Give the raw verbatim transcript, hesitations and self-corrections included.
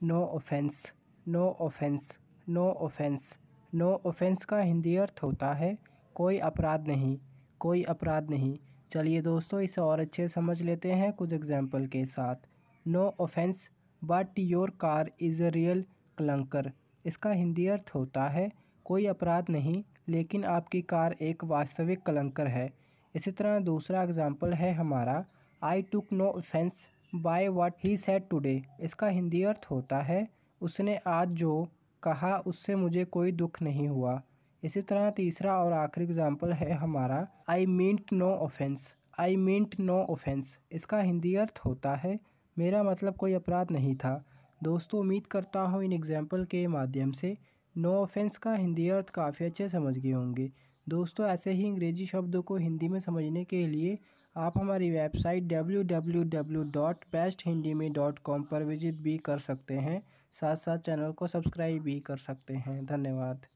No offence, no offence, no offence. No offence का हिंदी अर्थ होता है कोई अपराध नहीं, कोई अपराध नहीं। चलिए दोस्तों, इसे और अच्छे समझ लेते हैं कुछ एग्जाम्पल के साथ। No offence but your car is a real clunker. इसका हिंदी अर्थ होता है कोई अपराध नहीं, लेकिन आपकी कार एक वास्तविक क्लंकर है। इसी तरह दूसरा एग्जाम्पल है हमारा, I took no offence by what he said today. इसका हिंदी अर्थ होता है उसने आज जो कहा उससे मुझे कोई दुख नहीं हुआ। इसी तरह तीसरा और आखिरी एग्जाम्पल है हमारा, I meant no offence, I meant no offence. इसका हिंदी अर्थ होता है मेरा मतलब कोई अपराध नहीं था। दोस्तों, उम्मीद करता हूँ इन एग्जाम्पल के माध्यम से नो ऑफेंस का हिंदी अर्थ काफ़ी अच्छे समझ गए होंगे। दोस्तों, ऐसे ही अंग्रेजी शब्दों को हिंदी में समझने के लिए आप हमारी website W W W dot best Hindi में डॉट कॉम पर विजिट भी कर सकते हैं। साथ साथ चैनल को सब्सक्राइब भी कर सकते हैं। धन्यवाद।